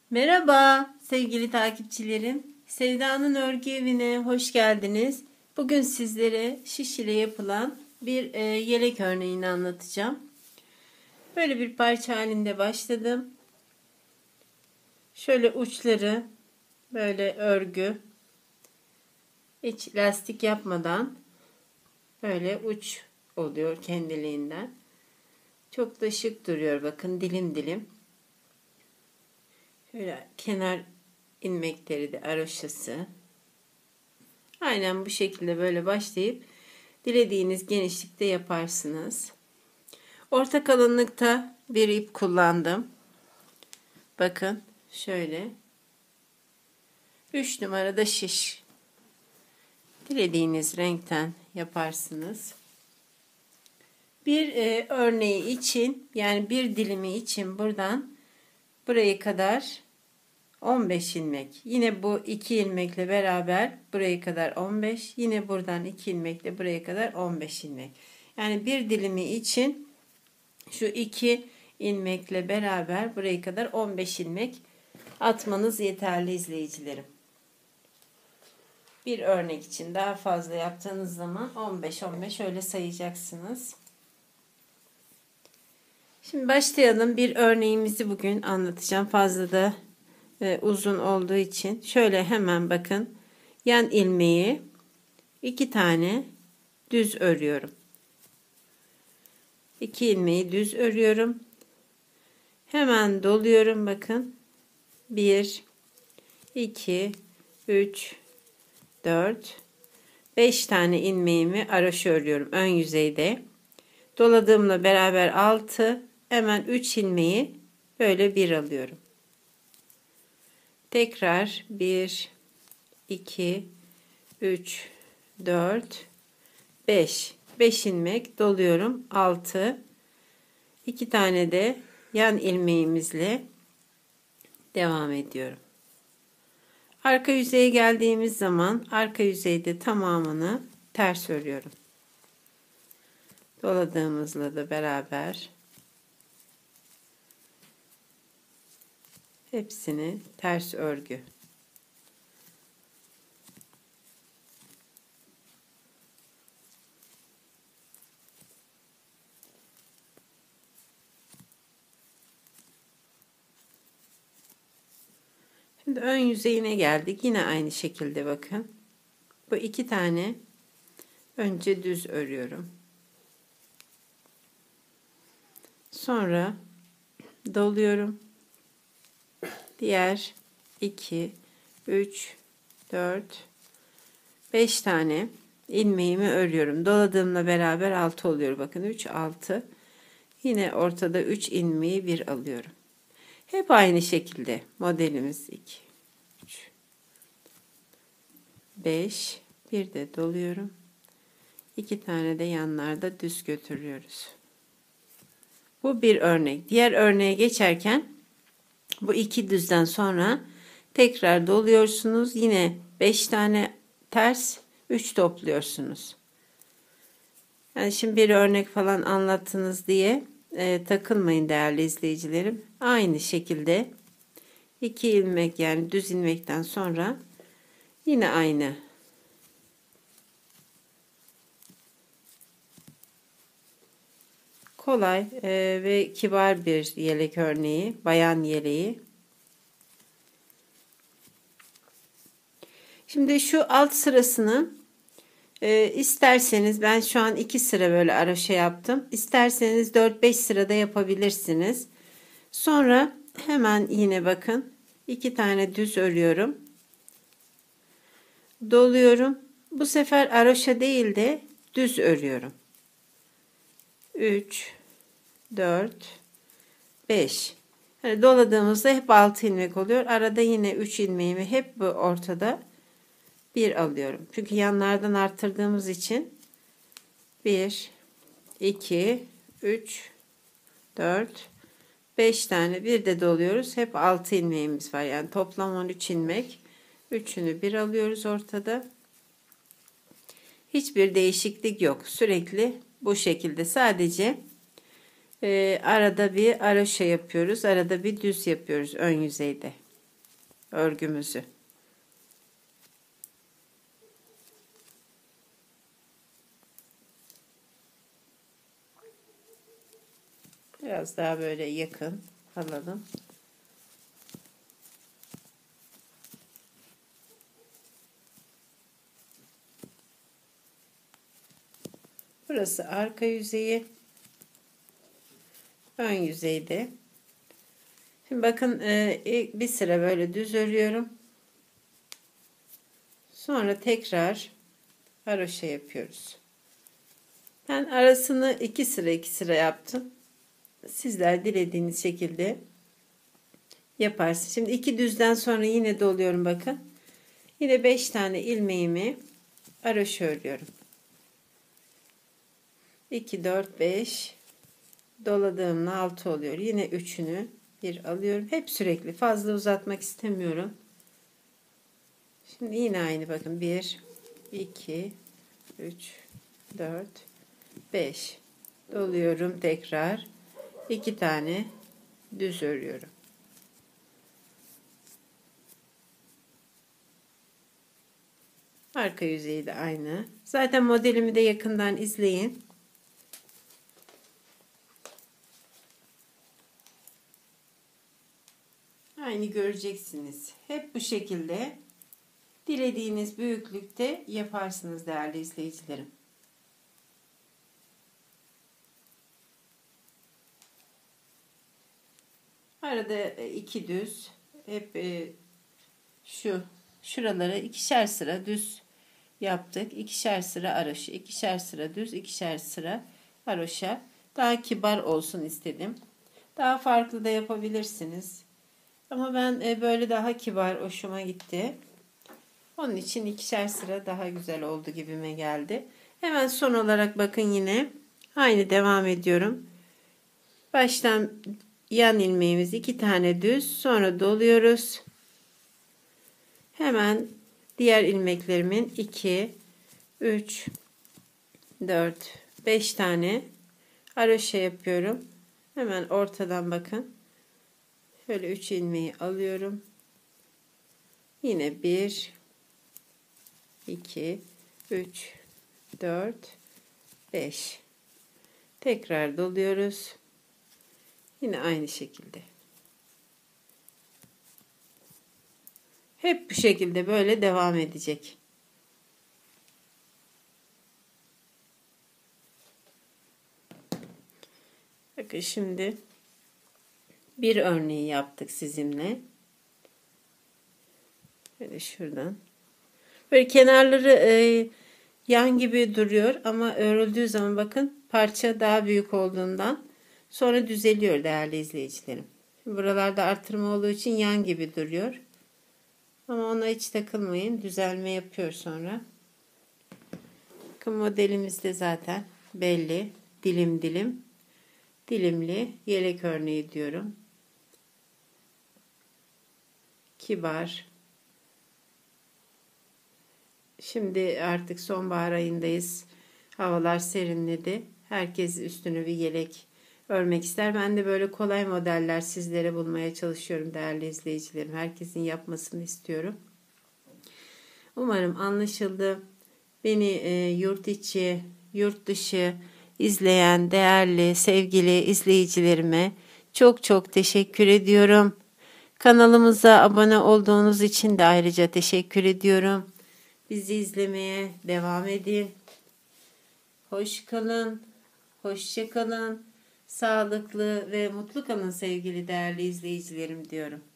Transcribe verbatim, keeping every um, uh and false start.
Merhaba sevgili takipçilerim. Sevda'nın örgü evine hoş geldiniz. Bugün sizlere şiş ile yapılan bir e, yelek örneğini anlatacağım. Böyle bir parça halinde başladım. Şöyle uçları böyle örgü, hiç lastik yapmadan böyle uç oluyor kendiliğinden. Çok da şık duruyor, bakın dilim dilim. Şöyle kenar ilmekleri de aroşası. Aynen bu şekilde böyle başlayıp dilediğiniz genişlikte yaparsınız. Orta kalınlıkta bir ip kullandım. Bakın şöyle. üç numarada şiş. Dilediğiniz renkten yaparsınız. Bir e, örneği için, yani bir dilimi için buradan buraya kadar on beş ilmek. Yine bu iki ilmekle beraber buraya kadar on beş. Yine buradan iki ilmekle buraya kadar on beş ilmek. Yani bir dilimi için şu iki ilmekle beraber buraya kadar on beş ilmek atmanız yeterli izleyicilerim. Bir örnek için daha fazla yaptığınız zaman on beş on beş öyle sayacaksınız. Şimdi başlayalım. Bir örneğimizi bugün anlatacağım. Fazla da e, uzun olduğu için. Şöyle hemen bakın. Yan ilmeği iki tane düz örüyorum. İki ilmeği düz örüyorum. Hemen doluyorum bakın. bir, iki, üç, dört, beş tane ilmeğimi araşı örüyorum ön yüzeyde. Doladığımla beraber altı, hemen üç ilmeği böyle bir alıyorum. Tekrar bir, iki, üç, dört, beş. beş ilmek doluyorum. altı. iki tane de yan ilmeğimizle devam ediyorum. Arka yüzeye geldiğimiz zaman arka yüzeyde tamamını ters örüyorum. Doladığımızla da beraber hepsini ters örgü. Şimdi ön yüzeyine geldik. Yine aynı şekilde bakın. Bu iki tane önce düz örüyorum. Sonra doluyorum. Diğer iki, üç, dört, beş tane ilmeğimi örüyorum. Doladığımla beraber altı oluyor. Bakın üç, altı. Yine ortada üç ilmeği bir alıyorum. Hep aynı şekilde modelimiz iki, üç, beş. Bir de doluyorum. iki tane de yanlarda düz götürüyoruz. Bu bir örnek. Diğer örneğe geçerken bu iki düzden sonra tekrar doluyorsunuz. Yine beş tane ters, üç topluyorsunuz. Yani şimdi bir örnek falan anlattınız diye e, takılmayın değerli izleyicilerim. Aynı şekilde iki ilmek, yani düz ilmekten sonra yine aynı. Kolay e, ve kibar bir yelek örneği, bayan yeleği. Şimdi şu alt sırasını e, isterseniz, ben şu an iki sıra böyle araşa yaptım. İsterseniz dört beş sırada yapabilirsiniz. Sonra hemen yine bakın iki tane düz örüyorum. Doluyorum. Bu sefer araşa değil de düz örüyorum. üç, dört, beş. Yani doladığımızda hep altı ilmek oluyor. Arada yine üç ilmeğimi hep bu ortada bir alıyorum. Çünkü yanlardan arttırdığımız için bir, iki, üç, dört, beş tane bir de doluyoruz. Hep altı ilmeğimiz var. Yani toplam on üç ilmek. üçünü bir alıyoruz ortada. Hiçbir değişiklik yok. Sürekli bu şekilde, sadece e, arada bir araşa yapıyoruz. Arada bir düz yapıyoruz ön yüzeyde. örgümüzü. Biraz daha böyle yakın alalım. Burası arka yüzeyi. Ön yüzeyde. Şimdi bakın bir sıra böyle düz örüyorum. Sonra tekrar haroşa yapıyoruz. Ben arasını iki sıra iki sıra yaptım. Sizler dilediğiniz şekilde yaparsınız. Şimdi iki düzden sonra yine doluyorum bakın. Yine beş tane ilmeğimi haroşa örüyorum. iki, dört, beş doladığımda altı oluyor. Yine üçünü bir alıyorum. Hep sürekli, fazla uzatmak istemiyorum. Şimdi yine aynı bakın. bir, iki, üç, dört, beş doluyorum tekrar. iki tane düz örüyorum. Arka yüzeyi de aynı. Zaten modelimi de yakından izleyin. Aynı göreceksiniz. Hep bu şekilde dilediğiniz büyüklükte yaparsınız değerli izleyicilerim. Arada iki düz, hep şu şuralara ikişer sıra düz yaptık. İkişer sıra haroşa, ikişer sıra düz, ikişer sıra haroşa. Daha kibar olsun istedim. Daha farklı da yapabilirsiniz. Ama ben böyle daha kibar, hoşuma gitti. Onun için ikişer sıra daha güzel oldu gibime geldi. Hemen son olarak bakın yine aynı devam ediyorum. Baştan yan ilmeğimiz iki tane düz, sonra doluyoruz. Hemen diğer ilmeklerimin iki, üç, dört, beş tane haroşa yapıyorum. Hemen ortadan bakın. Şöyle üç ilmeği alıyorum. Yine bir, iki, üç, dört, beş. Tekrar doluyoruz. Yine aynı şekilde. Hep bu şekilde böyle devam edecek. Bakın şimdi bir örneği yaptık sizinle. Böyle şuradan. Böyle kenarları e, yan gibi duruyor ama örüldüğü zaman bakın parça daha büyük olduğundan sonra düzeliyor değerli izleyicilerim. Buralarda artırma olduğu için yan gibi duruyor. Ama ona hiç takılmayın. Düzelme yapıyor sonra. Bakın modelimiz de zaten belli. Dilim dilim. Dilimli yelek örneği diyorum. Kibar. Şimdi artık sonbahar ayındayız. Havalar serinledi. Herkes üstüne bir yelek örmek ister. Ben de böyle kolay modeller sizlere bulmaya çalışıyorum değerli izleyicilerim. Herkesin yapmasını istiyorum. Umarım anlaşıldı. Beni e, yurt içi, yurt dışı izleyen değerli, sevgili izleyicilerime çok çok teşekkür ediyorum. Kanalımıza abone olduğunuz için de ayrıca teşekkür ediyorum. Bizi izlemeye devam edin. Hoş kalın, hoşça kalın, sağlıklı ve mutlu kalın sevgili değerli izleyicilerim diyorum.